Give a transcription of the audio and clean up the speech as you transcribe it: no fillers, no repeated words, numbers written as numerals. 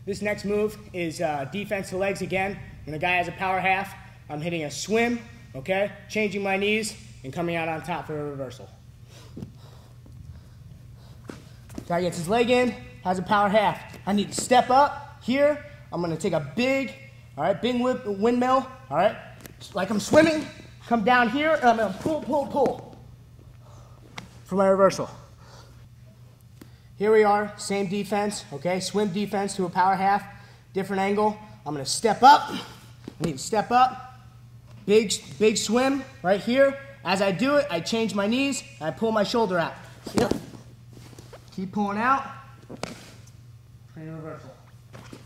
This next move is defense to legs again. When a guy has a power half, I'm hitting a swim, okay? Changing my knees and coming out on top for a reversal. Guy gets his leg in, has a power half. I need to step up here. I'm gonna take a big, all right, big windmill, all right? Like I'm swimming, come down here, and I'm gonna pull, pull, pull for my reversal. Here we are, same defense, okay? Swim defense to a power half, different angle. I'm gonna step up. I need to step up. Big swim right here. As I do it, I change my knees, and I pull my shoulder out. Yep. Keep pulling out. And reversal.